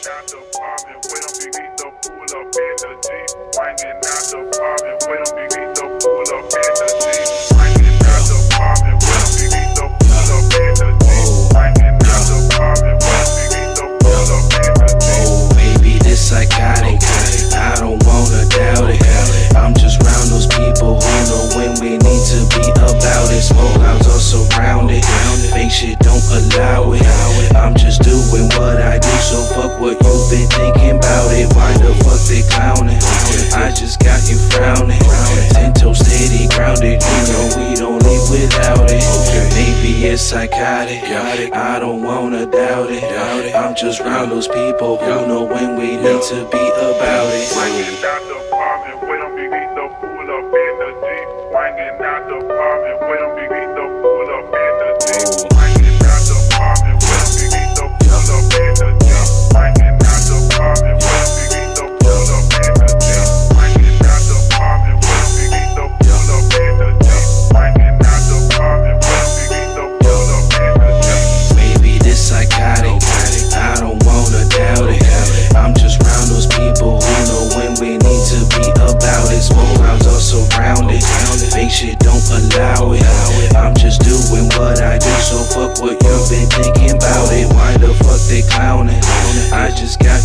out the apartment, wait on Big East to pull up in the Jeep. Swinging out the apartment, wait on Big East to pull up in the Jeep. Swinging out the apartment, wait on Big East to pull up in the Jeep. Swinging out the apartment, wait on Big East to pull up in the Jeep. Oh, baby, this psychotic. I don't wanna doubt it. I'm just round those people who know when we need to be about it. Smoke house all surrounded. Fake shit don't allow it. I'm just doing what I do, so fuck what you been thinking about it. Why the fuck they clowning? I just got you frowning. 10 toes steady grounded. You know we don't live without it. Maybe it's psychotic. I don't wanna doubt it. I'm just round those people who know when we need to be about it. Swinging out the apartment, wait on Big East to pull up in the Jeep. Swinging out the apartment, wait on Big East to pull up in the Jeep. Swinging out the apartment, wait on Big East to pull up in the Jeep. Swinging out the apartment, wait on Big East to pull up in the Jeep. Swinging out the apartment, wait on Big East to pull up in the Jeep. Swinging out the apartment, wait on Big East to pull up in the Jeep. Maybe this psychotic. I don't wanna doubt it. I'm just round those people who know when we need to be about it. Smoke house all surrounded. Fake shit don't allow it. I'm just doing what I do, so fuck what you've been thinking about it. Why the fuck they clowning? I just got